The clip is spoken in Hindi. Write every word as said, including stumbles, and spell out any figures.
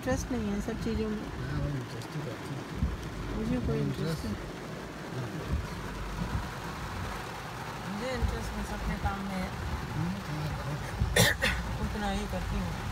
इंटरेस्ट नहीं है सब चीज़ों में। मुझे कोई इंटरेस्ट नहीं, मुझे इंटरेस्ट में अपने काम में उतना ही करती हूँ।